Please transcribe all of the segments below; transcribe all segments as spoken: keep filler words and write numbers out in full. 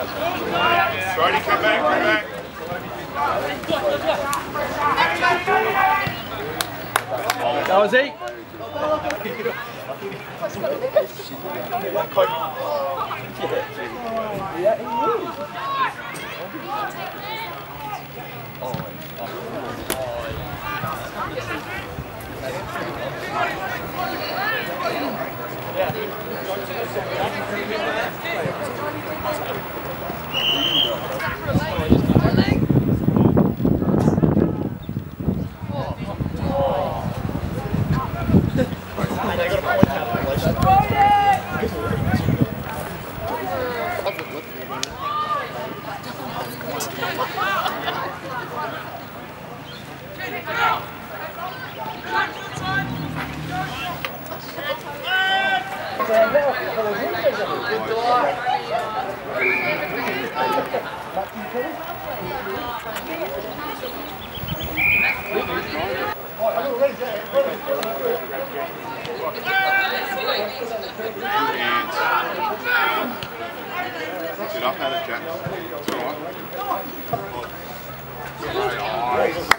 Brodie, come back, come back. That was eight. Yeah, he moved. Get up at it, Jack. It's alright. Nice.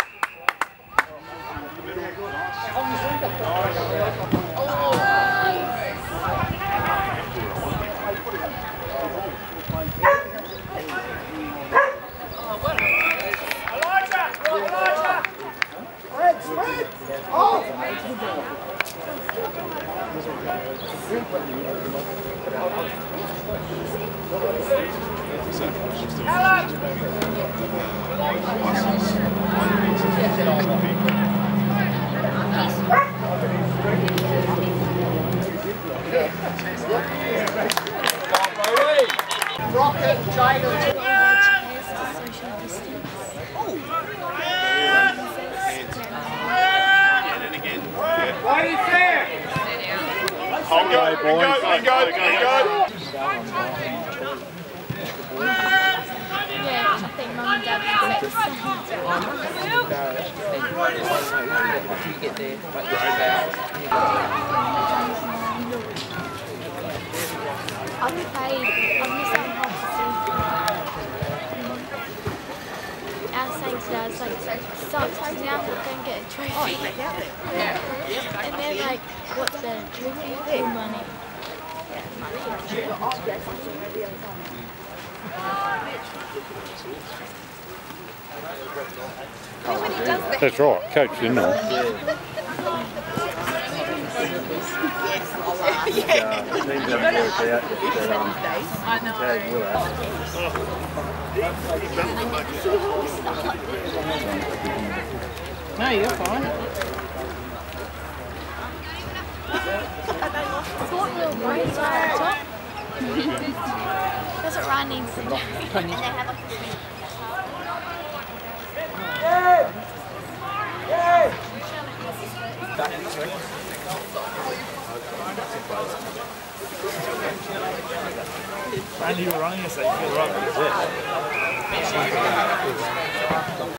Rocket, Jada. Right in there! Hold go, go, go, go, go. Yeah, I think Mum and Dad can fix You get there, I've played, I've missed out half the season. I was saying today, I was like, sucks because now I don't get a trophy. And they're like, what's the trophy? Or money? That's right, coach, didn't I? I know. No, you're fine. I thought we were braids right at the top. That's what Ryan needs to do. And they have like a Randy, you were running us, so you feel right, that's it.